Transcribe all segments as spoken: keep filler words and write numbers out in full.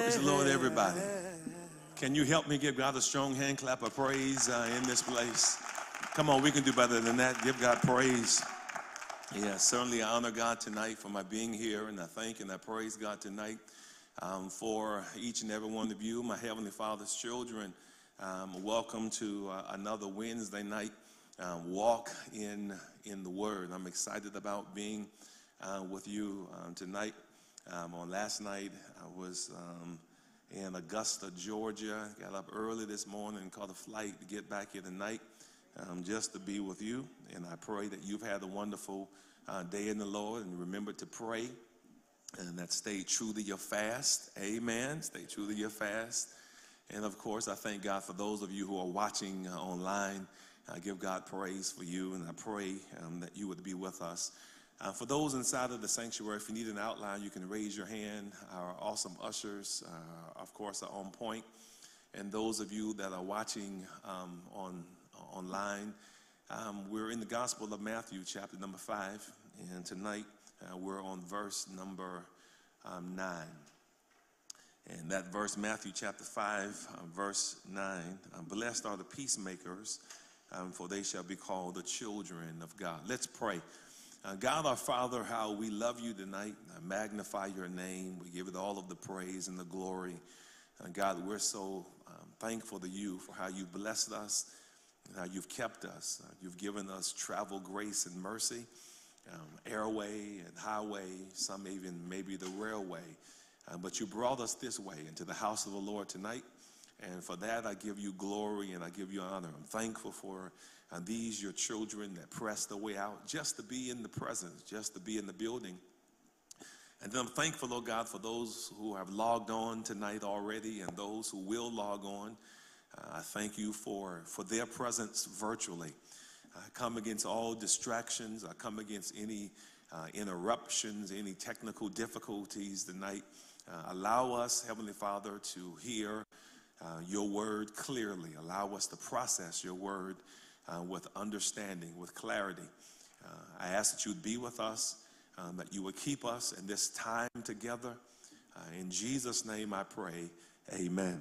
Praise the Lord, everybody. Can you help me give God a strong hand clap of praise uh, in this place? Come on, we can do better than that. Give God praise. Yeah, certainly I honor God tonight for my being here, and I thank and I praise God tonight um, for each and every one of you, my Heavenly Father's children. Um, welcome to uh, another Wednesday night um, walk in in the Word. I'm excited about being uh, with you um, tonight. Um, on last night, I was um, in Augusta, Georgia. Got up early this morning and caught a flight to get back here tonight um, just to be with you. And I pray that you've had a wonderful uh, day in the Lord, and remember to pray and that stay true to your fast. Amen. Stay true to your fast. And of course, I thank God for those of you who are watching uh, online. I give God praise for you, and I pray um, that you would be with us. Uh, for those inside of the sanctuary, if you need an outline, you can raise your hand. Our awesome ushers, uh, of course, are on point. And those of you that are watching um, on online, um, we're in the Gospel of Matthew, chapter number five. And tonight, uh, we're on verse number um, nine. And that verse, Matthew chapter five, uh, verse nine, uh, blessed are the peacemakers, um, for they shall be called the children of God. Let's pray. Uh, God our Father, how we love you tonight. I magnify your name. We give it all of the praise and the glory. Uh, God, we're so um, thankful to you for how you've blessed us and how you've kept us. Uh, you've given us travel grace and mercy, um, airway and highway, some even maybe the railway. Uh, but you brought us this way into the house of the Lord tonight. And for that, I give you glory and I give you honor. I'm thankful for uh, these, your children that pressed their way out just to be in the presence, just to be in the building. And then I'm thankful, oh God, for those who have logged on tonight already and those who will log on. Uh, I thank you for, for their presence virtually. I come against all distractions. I come against any uh, interruptions, any technical difficulties tonight. Uh, allow us, Heavenly Father, to hear uh, your word clearly. Allow us to process your word uh, with understanding, with clarity. Uh, I ask that you would be with us, um, that you would keep us in this time together. Uh, in Jesus' name I pray, amen.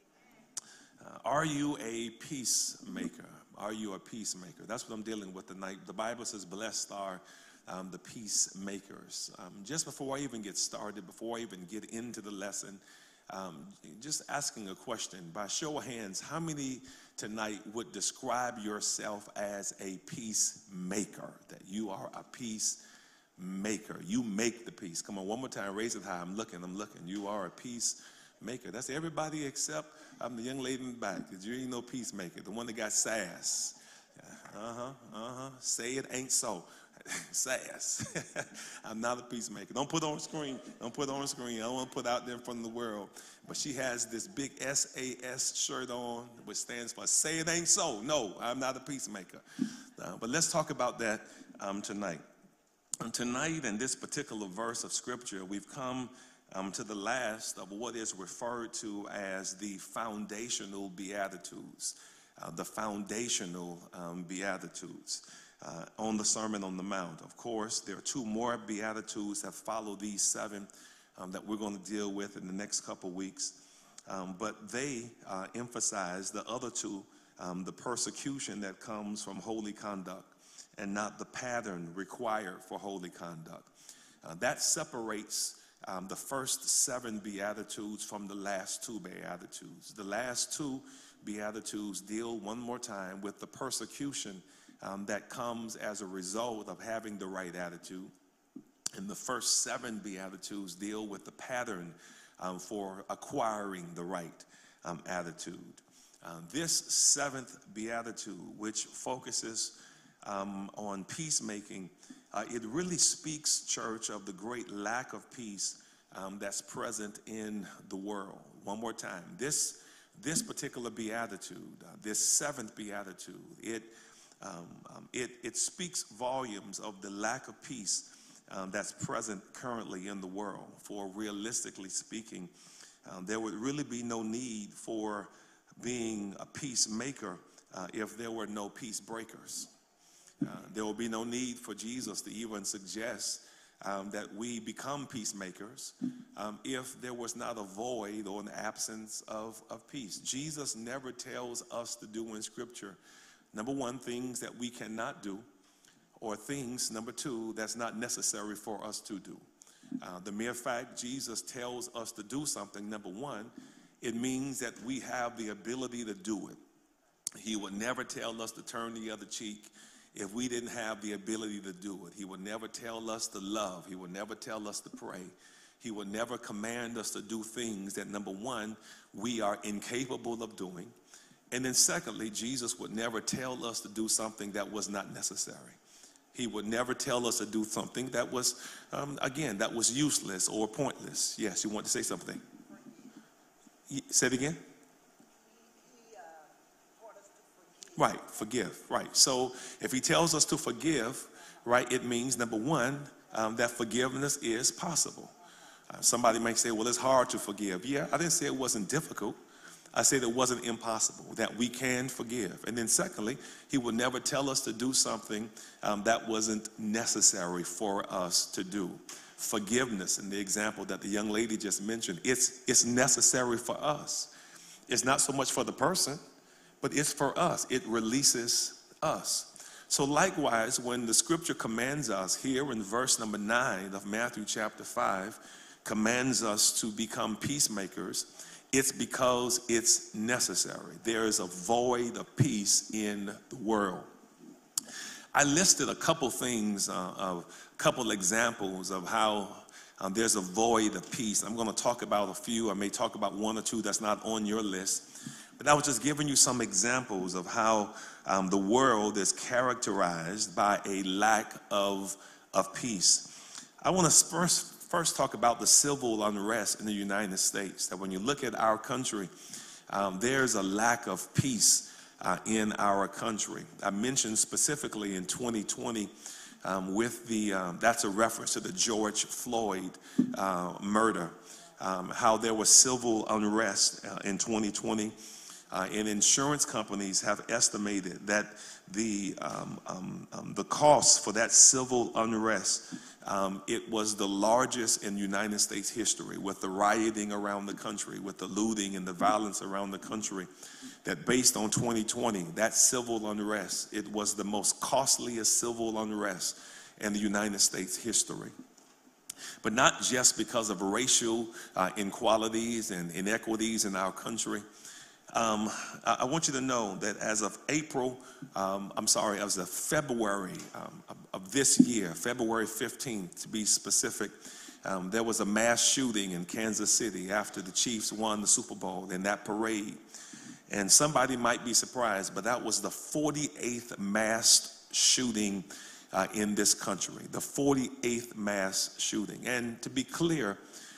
Uh, are you a peacemaker? Are you a peacemaker? That's what I'm dealing with tonight. The Bible says, blessed are um, the peacemakers. Um, just before I even get started, before I even get into the lesson, um, just asking a question. By show of hands, how many tonight would describe yourself as a peacemaker? That you are a peacemaker. You make the peace. Come on, one more time. Raise it high. I'm looking. I'm looking. You are a peacemaker. That's everybody except um, the young lady in the back. Because you ain't no peacemaker. The one that got sass. Uh-huh, uh-huh. Say it ain't so. Sass. I'm not a peacemaker. Don't put on the screen. Don't put on the screen. I don't want to put out there in front of the world. But she has this big S A S shirt on, which stands for say it ain't so. No, I'm not a peacemaker. Uh, but let's talk about that um, tonight. And tonight, in this particular verse of Scripture, we've come um, to the last of what is referred to as the foundational Beatitudes. Uh, the foundational um, Beatitudes. Uh, on the Sermon on the Mount. Of course, there are two more Beatitudes that follow these seven um, that we're going to deal with in the next couple weeks. Um, but they uh, emphasize the other two, um, the persecution that comes from holy conduct and not the pattern required for holy conduct. Uh, that separates um, the first seven Beatitudes from the last two Beatitudes. The last two Beatitudes deal one more time with the persecution Um, that comes as a result of having the right attitude. And the first seven Beatitudes deal with the pattern um, for acquiring the right um, attitude. Um, this seventh Beatitude, which focuses um, on peacemaking, uh, it really speaks, church, of the great lack of peace um, that's present in the world. One more time, this, this particular Beatitude, uh, this seventh Beatitude, it Um, um, it, it speaks volumes of the lack of peace um, that's present currently in the world. For realistically speaking, um, there would really be no need for being a peacemaker uh, if there were no peace breakers. Uh, there will be no need for Jesus to even suggest um, that we become peacemakers um, if there was not a void or an absence of, of peace. Jesus never tells us to do in Scripture, number one, things that we cannot do, or things, number two, that's not necessary for us to do. Uh, the mere fact Jesus tells us to do something, number one, it means that we have the ability to do it. He would never tell us to turn the other cheek if we didn't have the ability to do it. He would never tell us to love. He would never tell us to pray. He would never command us to do things that, number one, we are incapable of doing. And then secondly, Jesus would never tell us to do something that was not necessary. He would never tell us to do something that was, um, again, that was useless or pointless. Yes, you want to say something? Say it again. Right, forgive, right. So if he tells us to forgive, right, it means, number one, um, that forgiveness is possible. Uh, somebody might say, well, it's hard to forgive. Yeah, I didn't say it wasn't difficult. I said it wasn't impossible, that we can forgive. And then secondly, he would never tell us to do something um, that wasn't necessary for us to do. Forgiveness, in the example that the young lady just mentioned, it's, it's necessary for us. It's not so much for the person, but it's for us. It releases us. So likewise, when the scripture commands us here in verse number nine of Matthew chapter five, commands us to become peacemakers, it's because it's necessary. There is a void of peace in the world. I listed a couple things, uh, of, a couple examples of how um, there's a void of peace. I'm going to talk about a few. I may talk about one or two that's not on your list. But I was just giving you some examples of how um, the world is characterized by a lack of, of peace. I want to first, first talk about the civil unrest in the United States, that when you look at our country, um, there's a lack of peace uh, in our country. I mentioned specifically in twenty twenty um, with the, um, that's a reference to the George Floyd uh, murder, um, how there was civil unrest uh, in twenty twenty. Uh, and insurance companies have estimated that the um, um, um, the cost for that civil unrest, um, it was the largest in United States history, with the rioting around the country, with the looting and the violence around the country, that based on twenty twenty, that civil unrest, it was the most costliest civil unrest in the United States history. But not just because of racial uh, inequalities and inequities in our country. Um, I want you to know that as of April, um, I'm sorry, as of February um, of, of this year, February fifteenth to be specific, um, there was a mass shooting in Kansas City after the Chiefs won the Super Bowl in that parade. And somebody might be surprised, but that was the forty-eighth mass shooting uh, in this country, the forty-eighth mass shooting. And to be clear,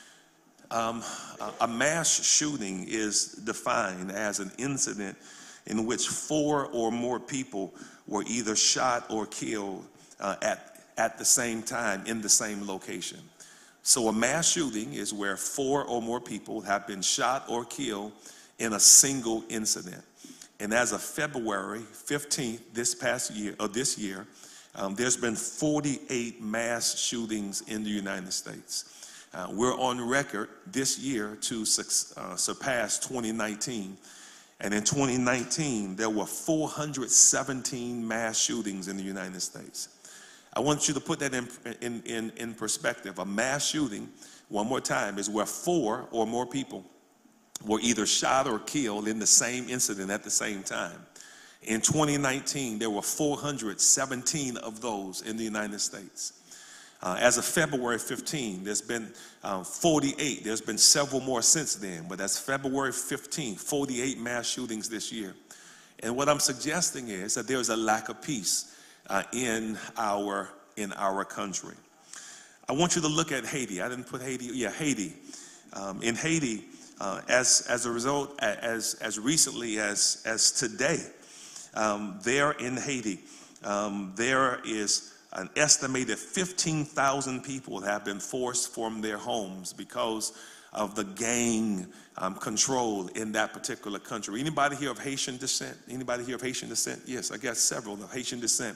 Um, a mass shooting is defined as an incident in which four or more people were either shot or killed uh, at, at the same time in the same location. So a mass shooting is where four or more people have been shot or killed in a single incident. And as of February fifteenth, this past year, or this year, um, there's been forty-eight mass shootings in the United States. Uh, we're on record this year to uh, surpass twenty nineteen. And in twenty nineteen, there were four hundred seventeen mass shootings in the United States. I want you to put that in, in, in, in perspective. A mass shooting, one more time, is where four or more people were either shot or killed in the same incident at the same time. In twenty nineteen, there were four hundred seventeen of those in the United States. Uh, as of February fifteenth, there's been um, forty-eight. There's been several more since then, but that's February fifteenth, forty-eight mass shootings this year. And what I'm suggesting is that there's a lack of peace uh, in our in our country. I want you to look at Haiti. I didn't put Haiti. Yeah, Haiti. Um, in Haiti, uh, as as a result, as as recently as as today, um, there in Haiti, um, there is an estimated fifteen thousand people have been forced from their homes because of the gang um, control in that particular country. Anybody here of Haitian descent? Anybody here of Haitian descent? Yes, I got several of Haitian descent.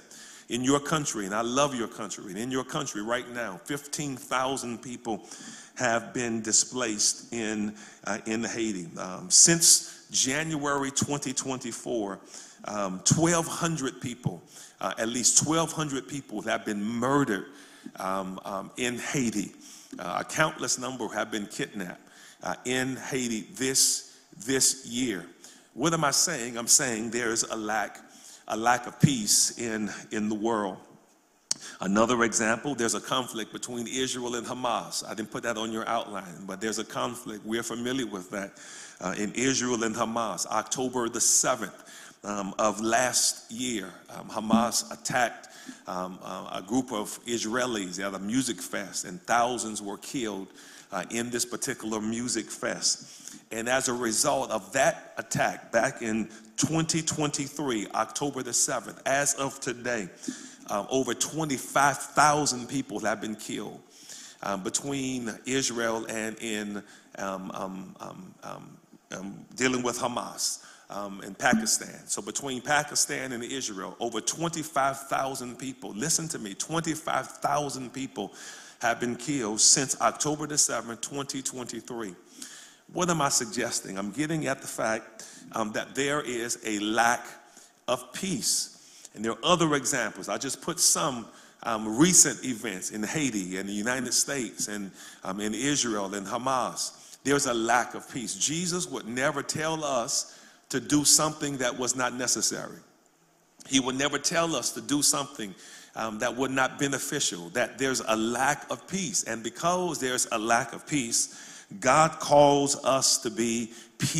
In your country, and I love your country, and in your country right now, fifteen thousand people have been displaced in, uh, in Haiti. Um, since January twenty twenty-four, um, twelve hundred people, uh, at least twelve hundred people have been murdered um, um, in Haiti. Uh, a countless number have been kidnapped uh, in Haiti this, this year. What am I saying? I'm saying there's a lack a lack of peace in, in the world. Another example, there's a conflict between Israel and Hamas. I didn't put that on your outline, but there's a conflict. We're familiar with that uh, in Israel and Hamas. October the seventh um, of last year, um, Hamas attacked um, uh, a group of Israelis at a music fest, and thousands were killed uh, in this particular music fest. And as a result of that attack back in twenty twenty-three, October the seventh, as of today, uh, over twenty-five thousand people have been killed uh, between Israel and in um, um, um, um, um, dealing with Hamas um, in Pakistan. So between Pakistan and Israel, over twenty-five thousand people, listen to me, twenty-five thousand people have been killed since October the seventh, twenty twenty-three. What am I suggesting? I'm getting at the fact um, that there is a lack of peace. And there are other examples. I just put some um, recent events in Haiti and the United States and um, in Israel and Hamas. There's a lack of peace. Jesus would never tell us to do something that was not necessary. He would never tell us to do something um, that would not be beneficial, that there's a lack of peace. And because there's a lack of peace, God calls us to be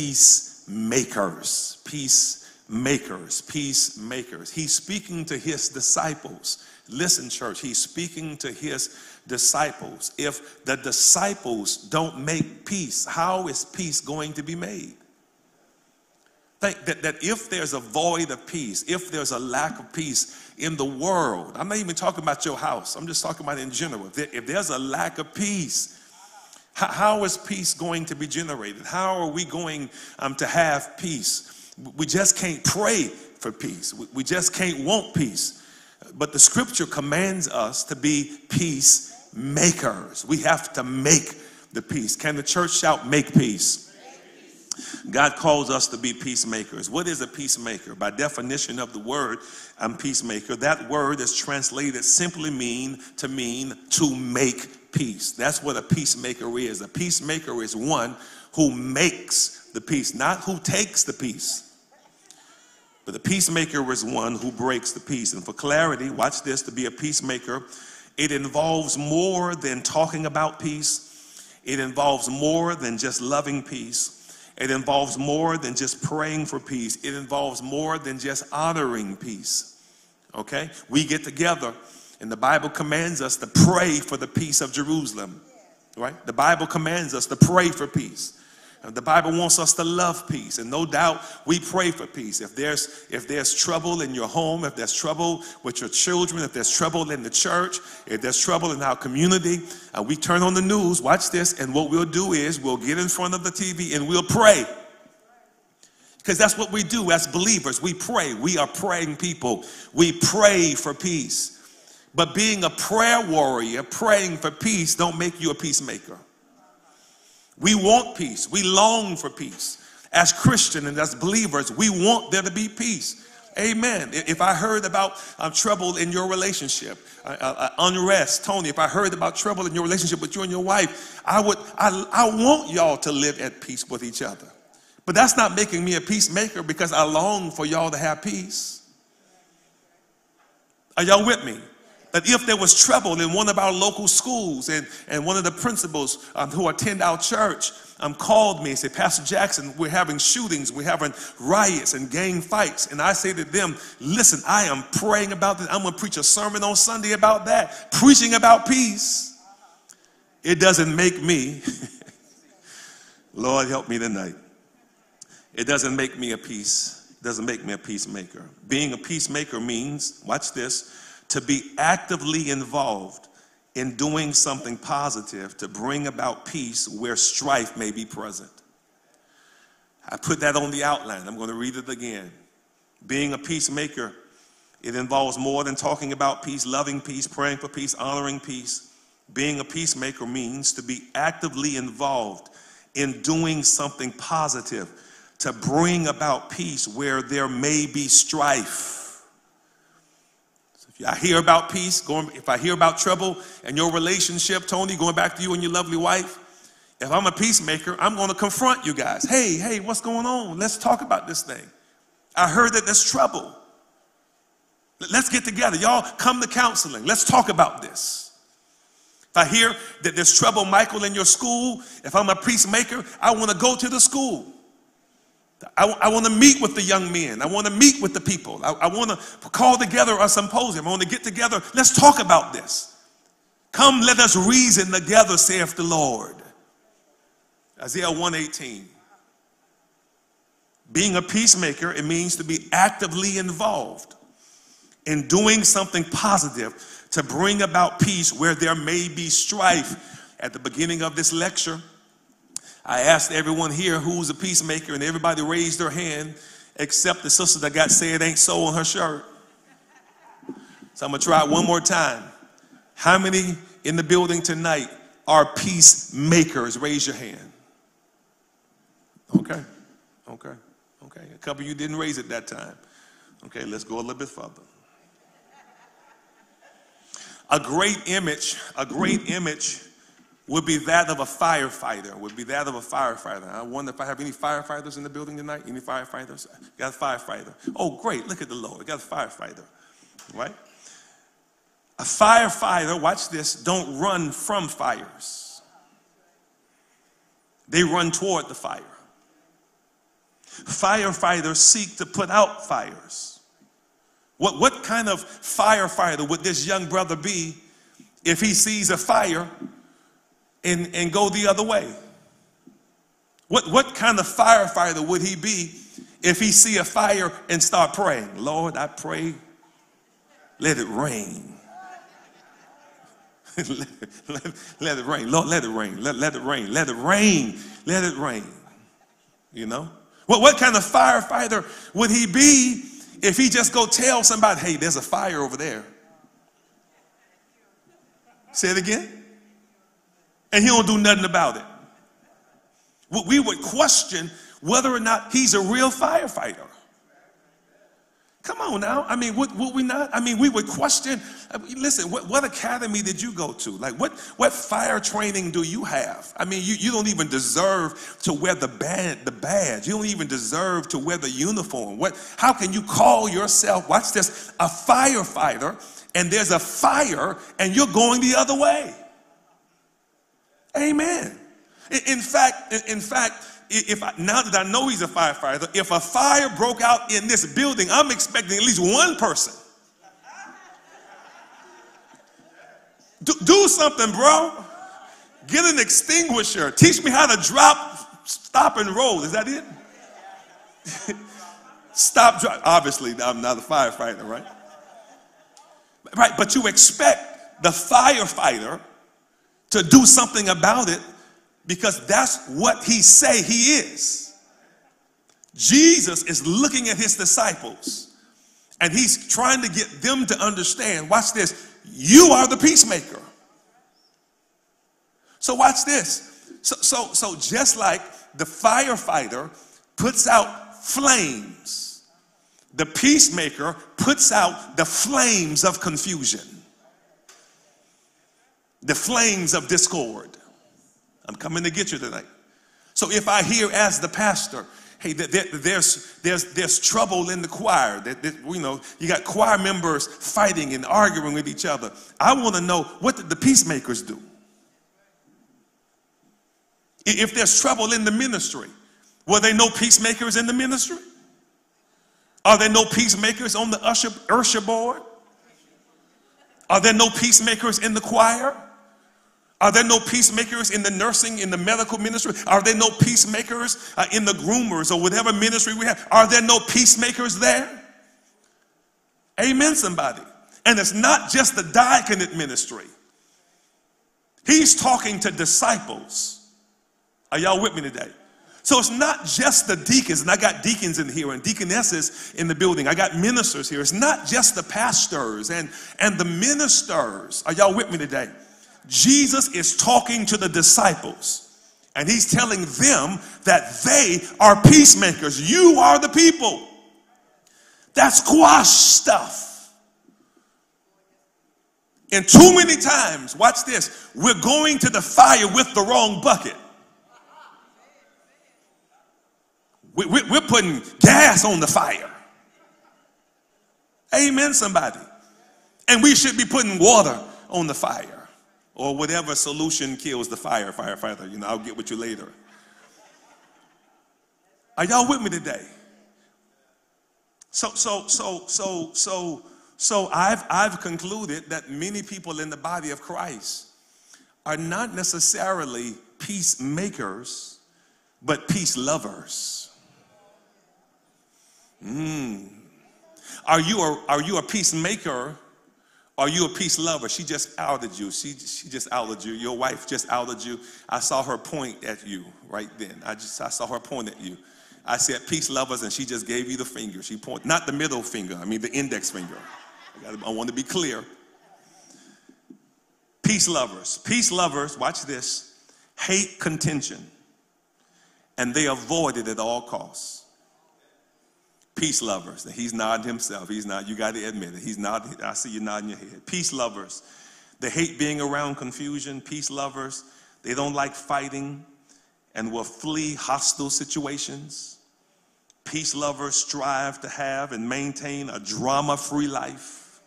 peacemakers, peacemakers, peacemakers. He's speaking to his disciples. Listen, church, he's speaking to his disciples. If the disciples don't make peace, how is peace going to be made? Think that, that if there's a void of peace, if there's a lack of peace in the world, I'm not even talking about your house, I'm just talking about in general. If, there, if there's a lack of peace, how is peace going to be generated? How are we going um, to have peace? We just can't pray for peace. We just can't want peace. But the scripture commands us to be peacemakers. We have to make the peace. Can the church shout, make peace? God calls us to be peacemakers. What is a peacemaker? By definition of the word um, peacemaker, that word is translated simply mean to mean to make peace. That's what a peacemaker is. A peacemaker is one who makes the peace, not who takes the peace. But the peacemaker is one who breaks the peace. And for clarity, watch this, to be a peacemaker, it involves more than talking about peace. It involves more than just loving peace. It involves more than just praying for peace. It involves more than just honoring peace. Okay? We get together and the Bible commands us to pray for the peace of Jerusalem, right? The Bible commands us to pray for peace. And the Bible wants us to love peace, and no doubt we pray for peace. If there's if there's trouble in your home, if there's trouble with your children, if there's trouble in the church, if there's trouble in our community, uh, we turn on the news, watch this, and what we'll do is we'll get in front of the T V and we'll pray. Because that's what we do as believers. We pray. We are praying people. We pray for peace. But being a prayer warrior, praying for peace, don't make you a peacemaker. We want peace. We long for peace. As Christians and as believers, we want there to be peace. Amen. If I heard about um, trouble in your relationship, uh, uh, unrest, Tony, if I heard about trouble in your relationship with you and your wife, I would, I, I want y'all to live at peace with each other. But that's not making me a peacemaker, because I long for y'all to have peace. Are y'all with me? That if there was trouble in one of our local schools, and, and one of the principals um, who attend our church um, called me and said, Pastor Jackson, we're having shootings, we're having riots and gang fights. And I say to them, listen, I am praying about this. I'm going to preach a sermon on Sunday about that, preaching about peace. It doesn't make me, Lord help me tonight. It doesn't make me a peace, it doesn't make me a peacemaker. Being a peacemaker means, watch this, to be actively involved in doing something positive to bring about peace where strife may be present. I put that on the outline. I'm going to read it again. Being a peacemaker It involves more than talking about peace, loving peace, praying for peace, honoring peace. Being a peacemaker means to be actively involved in doing something positive to bring about peace where there may be strife. So if I hear about peace, going, if I hear about trouble and your relationship, Tony, going back to you and your lovely wife, if I'm a peacemaker, I'm going to confront you guys. Hey, hey, what's going on? Let's talk about this thing. I heard that there's trouble. Let's get together. Y'all come to counseling. Let's talk about this. If I hear that there's trouble, Michael, in your school, if I'm a peacemaker, I want to go to the school. I, I want to meet with the young men. I want to meet with the people. I, I want to call together a symposium. I want to get together. Let's talk about this. Come, let us reason together, saith the Lord. Isaiah one eighteen. Being a peacemaker, it means to be actively involved in doing something positive to bring about peace where there may be strife. At the beginning of this lecture, I asked everyone here who's a peacemaker, and everybody raised their hand except the sister that got "say it ain't so" on her shirt. So I'm gonna try it one more time. How many in the building tonight are peacemakers? Raise your hand. Okay, okay, okay. A couple of you didn't raise it that time. Okay, let's go a little bit further. A great image, a great image would be that of a firefighter, would be that of a firefighter. I wonder if I have any firefighters in the building tonight. Any firefighters? Got a firefighter. Oh, great, look at the Lord. Got a firefighter, right? A firefighter, watch this, don't run from fires. They run toward the fire. Firefighters seek to put out fires. What, what kind of firefighter would this young brother be if he sees a fire and, and go the other way? What, what kind of firefighter would he be if he see a fire and start praying? Lord, I pray, let it rain. let, let, let it rain. Lord, let it rain. Let, let it rain. Let it rain. Let it rain. You know? What, what kind of firefighter would he be if he just go tell somebody, hey, there's a fire over there? Say it again. And he don't do nothing about it. We would question whether or not he's a real firefighter. Come on now. I mean, would, would we not? I mean, we would question. I mean, listen, what, what academy did you go to? Like, what, what fire training do you have? I mean, you, you don't even deserve to wear the band, the badge. You don't even deserve to wear the uniform. What? How can you call yourself, watch this, a firefighter, and there's a fire, and you're going the other way? Amen. In, in fact, in, in fact, If I, now that I know he's a firefighter, if a fire broke out in this building, I'm expecting at least one person. Do, do something, bro. Get an extinguisher. Teach me how to drop, stop, and roll. Is that it? Stop, drop. Obviously, I'm not a firefighter, right? Right, but you expect the firefighter to do something about it, because that's what he say he is. Jesus is looking at his disciples and he's trying to get them to understand, watch this, you are the peacemaker. So watch this. So, so, so just like the firefighter puts out flames, the peacemaker puts out the flames of confusion, the flames of discord. I'm coming to get you tonight. So if I hear as the pastor, hey, there's there's there's trouble in the choir, that, that you know, you got choir members fighting and arguing with each other, I want to know, what did the peacemakers do? If there's trouble in the ministry, were there no peacemakers in the ministry? Are there no peacemakers on the usher, usher board? Are there no peacemakers in the choir? Are there no peacemakers in the nursing, in the medical ministry? Are there no peacemakers uh, in the groomers or whatever ministry we have? Are there no peacemakers there? Amen, somebody. And it's not just the diaconate ministry. He's talking to disciples. Are y'all with me today? So it's not just the deacons, and I got deacons in here and deaconesses in the building. I got ministers here. It's not just the pastors and, and the ministers. Are y'all with me today? Jesus is talking to the disciples, and he's telling them that they are peacemakers. You are the people. That's squash stuff. And too many times, watch this, we're going to the fire with the wrong bucket. We're putting gas on the fire. Amen, somebody. And we should be putting water on the fire, or whatever solution kills the fire, firefighter. You know, I'll get with you later. Are y'all with me today? So, so, so, so, so, so I've, I've concluded that many people in the body of Christ are not necessarily peacemakers, but peace lovers. Mm. Are you a, are you a peacemaker? Are you a peace lover? She just outed you. She, she just outed you. Your wife just outed you. I saw her point at you right then. I just I saw her point at you. I said peace lovers, and she just gave you the finger. She pointed, not the middle finger. I mean the index finger. I, gotta, I want to be clear. Peace lovers. Peace lovers, watch this, hate contention, and they avoid it at all costs. Peace lovers. He's nodding himself. He's not. You got to admit it. He's nodding. I see you nodding your head. Peace lovers. They hate being around confusion. Peace lovers. They don't like fighting and will flee hostile situations. Peace lovers strive to have and maintain a drama-free life.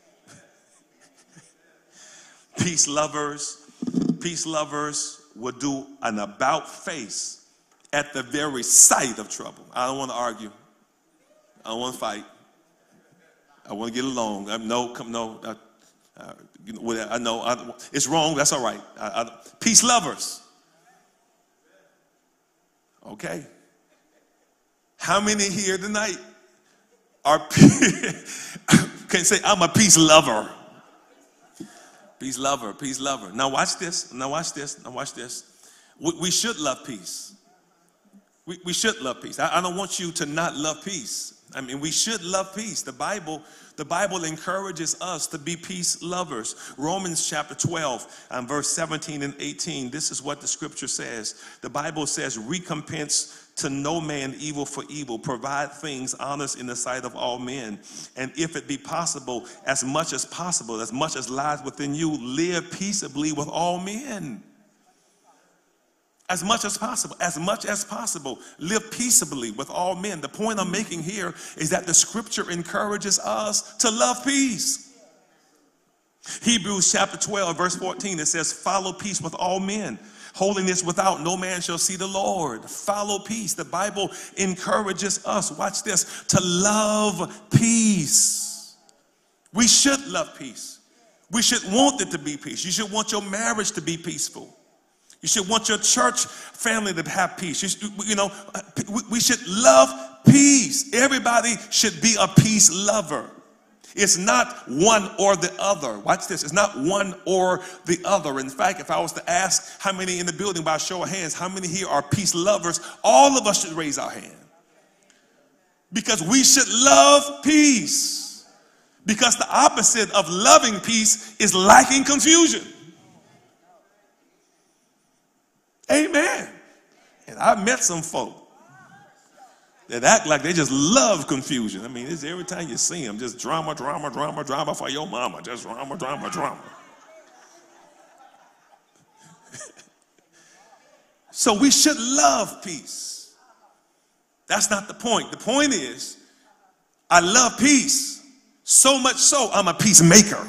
Peace lovers. Peace lovers will do an about face at the very sight of trouble. I don't want to argue. I don't want to fight. I want to get along. I, no, come, no. I, uh, you know, I know I, it's wrong. That's all right. I, I, peace lovers. Okay. How many here tonight are can say I'm a peace lover? Peace lover. Peace lover. Now watch this. Now watch this. Now watch this. We, we should love peace. We, we should love peace. I, I don't want you to not love peace. I mean, we should love peace. The Bible, the Bible encourages us to be peace lovers. Romans chapter twelve and verse seventeen and eighteen. This is what the scripture says. The Bible says, recompense to no man evil for evil. Provide things honest in the sight of all men. And if it be possible, as much as possible, as much as lies within you, live peaceably with all men. As much as possible, as much as possible, live peaceably with all men. The point I'm making here is that the scripture encourages us to love peace. Hebrews chapter twelve, verse fourteen, it says, follow peace with all men. Holiness without no man shall see the Lord. Follow peace. The Bible encourages us, watch this, to love peace. We should love peace. We should want it to be peace. You should want your marriage to be peaceful. You should want your church family to have peace. You, should, you know, we should love peace. Everybody should be a peace lover. It's not one or the other. Watch this. It's not one or the other. In fact, if I was to ask how many in the building by a show of hands, how many here are peace lovers, all of us should raise our hand. Because we should love peace. Because the opposite of loving peace is liking confusion. Amen. And I've met some folk that act like they just love confusion. I mean, it's every time you see them, just drama, drama, drama, drama for your mama. Just drama, drama, drama. So we should love peace. That's not the point. The point is, I love peace. So much so, I'm a peacemaker.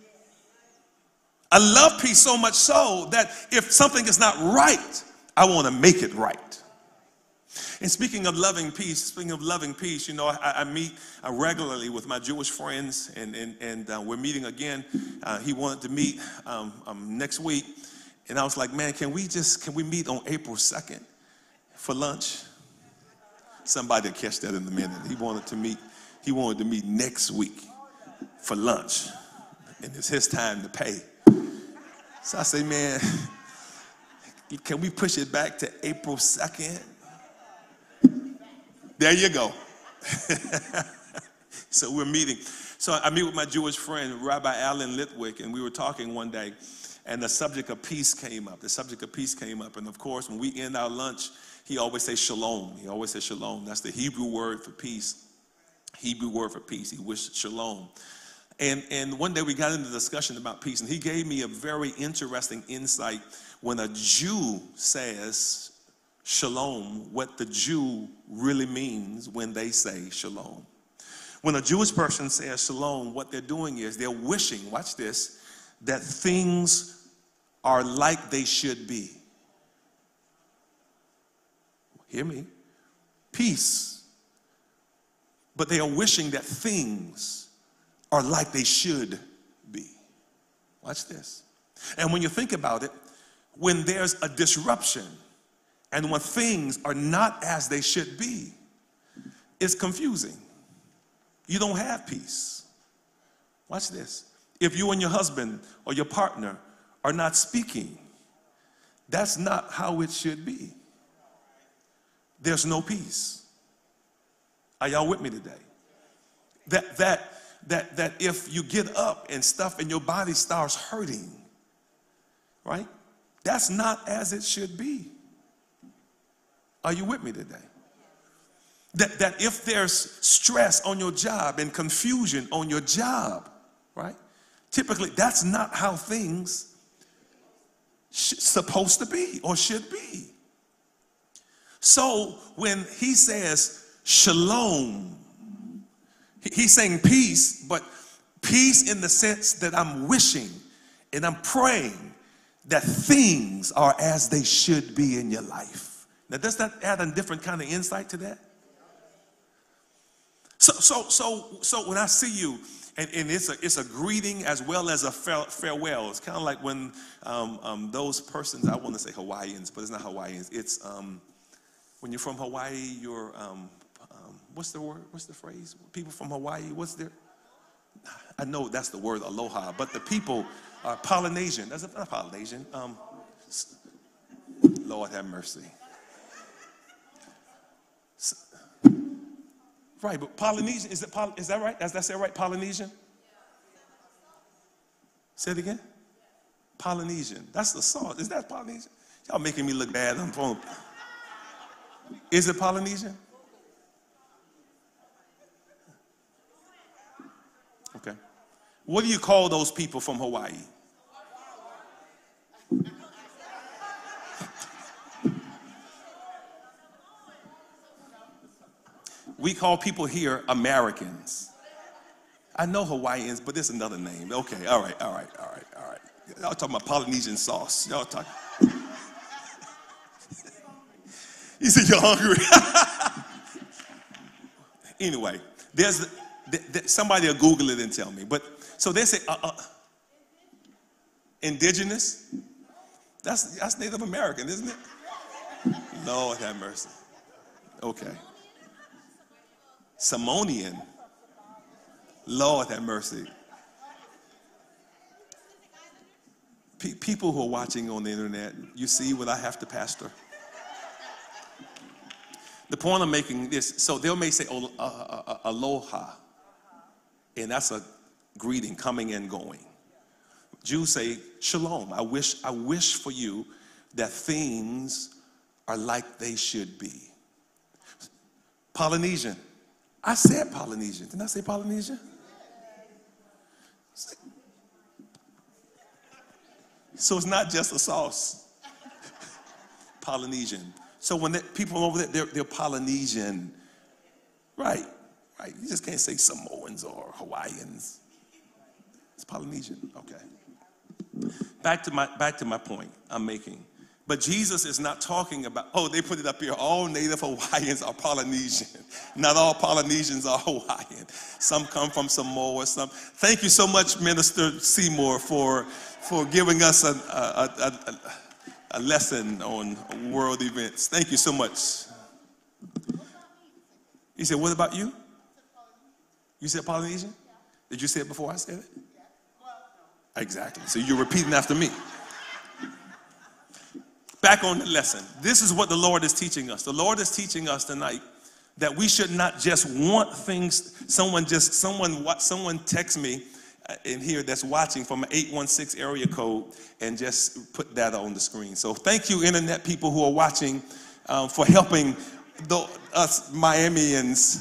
I love peace so much so that if something is not right, I want to make it right. And speaking of loving peace, speaking of loving peace, you know, I, I meet uh, regularly with my Jewish friends, and, and, and uh, we're meeting again. Uh, he wanted to meet um, um, next week. And I was like, man, can we just, can we meet on April second for lunch? Somebody will catch that in a minute. He wanted to meet, he wanted to meet next week for lunch. And it's his time to pay. So I say, man, can we push it back to April second? There you go. So we're meeting. So I meet with my Jewish friend, Rabbi Alan Litwick, and we were talking one day, and the subject of peace came up. The subject of peace came up. And of course, when we end our lunch, he always says shalom. He always says shalom. That's the Hebrew word for peace. Hebrew word for peace. He wished shalom. And, and one day we got into a discussion about peace, and he gave me a very interesting insight. When a Jew says shalom, what the Jew really means when they say shalom. When a Jewish person says shalom, what they're doing is they're wishing, watch this, that things are like they should be. Hear me. Peace. But they are wishing that things are like they should be. Watch this. And when you think about it, when there's a disruption and when things are not as they should be, it's confusing. You don't have peace. Watch this. If you and your husband or your partner are not speaking, that's not how it should be. There's no peace. Are y'all with me today? That, that, that, that if you get up and stuff and your body starts hurting, right? That's not as it should be. Are you with me today? That, that if there's stress on your job and confusion on your job, right? Typically, that's not how things sh- supposed to be or should be. So when he says shalom, he's saying peace, but peace in the sense that I'm wishing and I'm praying that things are as they should be in your life. Now, does that add a different kind of insight to that? So, so, so, so when I see you, and, and it's a it's a greeting as well as a farewell. It's kind of like when um, um, those persons, I want to say Hawaiians, but it's not Hawaiians. It's um, when you're from Hawaii, you're um, um, what's the word? What's the phrase? People from Hawaii, what's their? I know that's the word, aloha, but the people are Polynesian. That's not Polynesian. Um, Lord have mercy. Right, but Polynesian, is, it, is that right? Does that say right, Polynesian? Say it again? Polynesian. That's the salt. Is that Polynesian? Y'all making me look bad. I'm from, is it Polynesian? Okay. What do you call those people from Hawaii? We call people here Americans. I know Hawaiians, but there's another name. Okay, all right, all right, all right, all right. Y'all talking about Polynesian sauce. Y'all talking. You said you're hungry. Anyway, there's the, the, the, somebody will Google it and tell me. But so they say uh, uh, indigenous. That's that's Native American, isn't it? Lord have mercy. Okay. Samoanian. Lord have mercy. Pe- people who are watching on the internet, you see what I have to pastor. The point I'm making is, so they may say oh, uh, uh, uh, aloha, and that's a greeting, coming and going. Jews say shalom. I wish, I wish for you that things are like they should be. Polynesian. I said Polynesian. Didn't I say Polynesian? So it's not just a sauce. Polynesian. So when they, people over there, they're, they're Polynesian. Right, right. You just can't say Samoans or Hawaiians. It's Polynesian. Okay. Back to my back to my point I'm making. But Jesus is not talking about, oh, they put it up here, all native Hawaiians are Polynesian. Not all Polynesians are Hawaiian. Some come from Samoa, some. Thank you so much, Minister Seymour, for, for giving us a, a, a, a lesson on world events. Thank you so much. You said, what about you? You said Polynesian? Did you say it before I said it? Exactly. So you're repeating after me. Back on the lesson. This is what the Lord is teaching us. The Lord is teaching us tonight that we should not just want things. Someone just, someone, someone text me in here that's watching from an eight one six area code and just put that on the screen. So thank you, internet people who are watching, um, for helping the, us Miamians.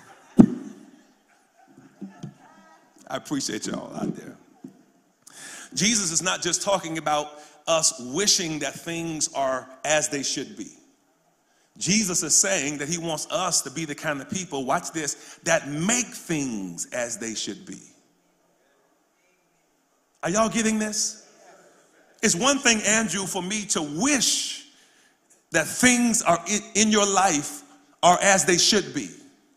I appreciate y'all out there. Jesus is not just talking about us wishing that things are as they should be. Jesus is saying that he wants us to be the kind of people, watch this, that make things as they should be. Are y'all getting this? It's one thing, Andrew, for me to wish that things are in, in your life are as they should be.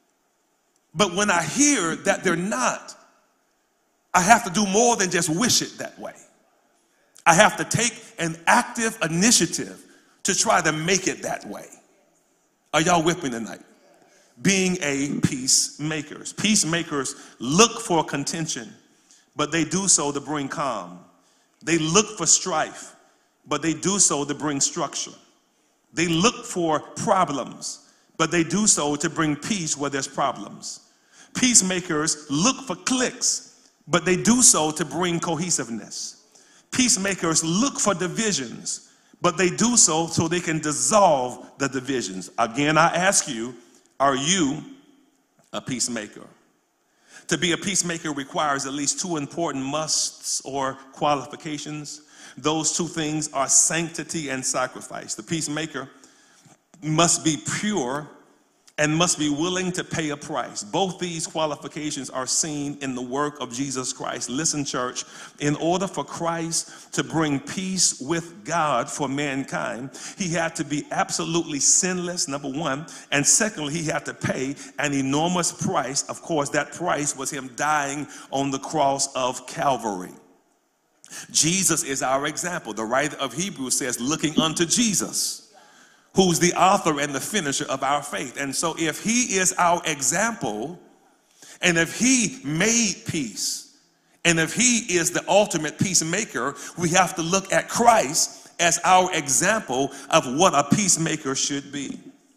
But when I hear that they're not, I have to do more than just wish it that way. I have to take an active initiative to try to make it that way. Are y'all with me tonight? Being a peacemakers. Peacemakers look for contention, but they do so to bring calm. They look for strife, but they do so to bring structure. They look for problems, but they do so to bring peace where there's problems. Peacemakers look for cliques, but they do so to bring cohesiveness. Peacemakers look for divisions, but they do so so they can dissolve the divisions. Again, I ask you, are you a peacemaker? To be a peacemaker requires at least two important musts or qualifications. Those two things are sanctity and sacrifice. The peacemaker must be pure and must be willing to pay a price. Both these qualifications are seen in the work of Jesus Christ. Listen, church, in order for Christ to bring peace with God for mankind, he had to be absolutely sinless, number one, and secondly, he had to pay an enormous price. Of course, that price was him dying on the cross of Calvary. Jesus is our example. The writer of Hebrews says, looking unto Jesus, who's the author and the finisher of our faith. And so if he is our example, and if he made peace, and if he is the ultimate peacemaker, we have to look at Christ as our example of what a peacemaker should be.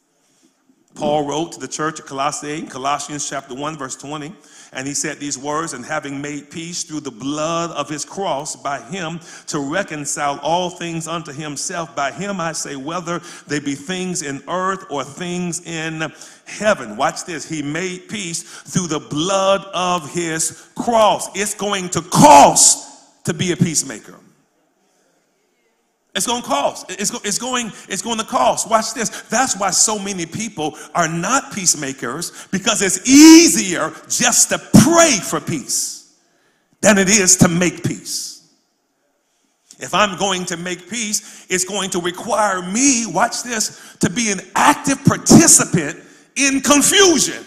Paul wrote to the church at Colossae, Colossians chapter one, verse twenty, and he said these words, and having made peace through the blood of his cross, by him to reconcile all things unto himself. By him, I say, whether they be things in earth or things in heaven. Watch this. He made peace through the blood of his cross. It's going to cost to be a peacemaker. It's going to cost. It's, go, it's, going, it's going to cost. Watch this. That's why so many people are not peacemakers, because it's easier just to pray for peace than it is to make peace. If I'm going to make peace, it's going to require me, watch this, to be an active participant in confusion.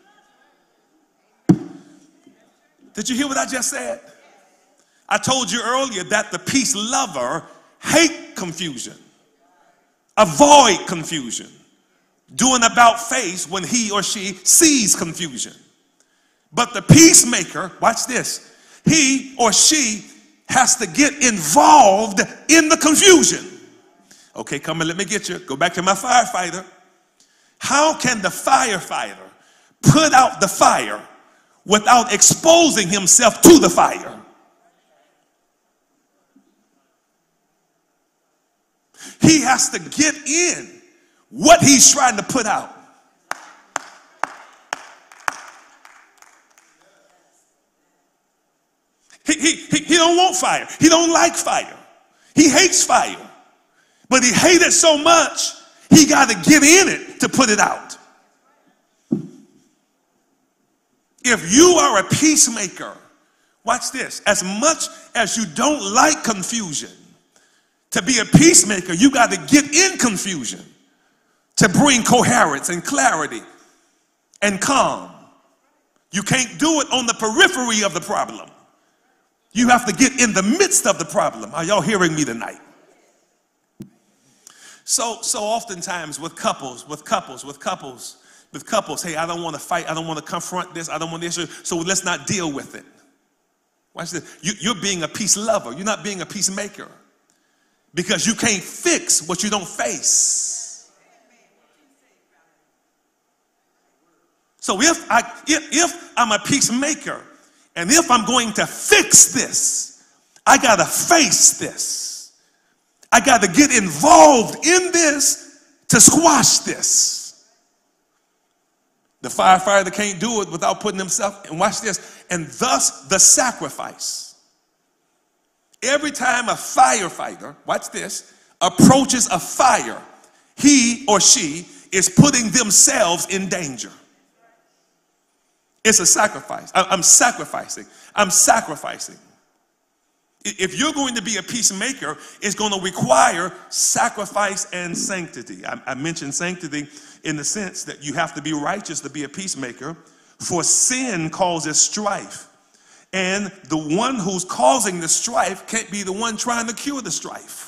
Did you hear what I just said? I told you earlier that the peace lover hate confusion, avoid confusion, do an about face when he or she sees confusion. But the peacemaker, watch this, he or she has to get involved in the confusion. Okay, come and let me get you. Go back to my firefighter. How can the firefighter put out the fire without exposing himself to the fire? He has to get in what he's trying to put out. He, he, he, he don't want fire. He don't like fire. He hates fire. But he hates it so much, he got to get in it to put it out. If you are a peacemaker, watch this. As much as you don't like confusion, to be a peacemaker, you got to get in confusion to bring coherence and clarity and calm. You can't do it on the periphery of the problem. You have to get in the midst of the problem. Are y'all hearing me tonight? So, so oftentimes with couples, with couples, with couples, with couples, hey, I don't want to fight. I don't want to confront this. I don't want this. So let's not deal with it. Watch this. You, you're being a peace lover. You're not being a peacemaker. Because you can't fix what you don't face. So if, I, if, if I'm a peacemaker, and if I'm going to fix this, I got to face this. I got to get involved in this to squash this. The firefighter can't do it without putting himself, and watch this, and thus the sacrifice. Every time a firefighter, watch this, approaches a fire, he or she is putting themselves in danger. It's a sacrifice. I'm sacrificing. I'm sacrificing. If you're going to be a peacemaker, it's going to require sacrifice and sanctity. I, I mentioned sanctity in the sense that you have to be righteous to be a peacemaker, for sin causes strife. And the one who's causing the strife can't be the one trying to cure the strife.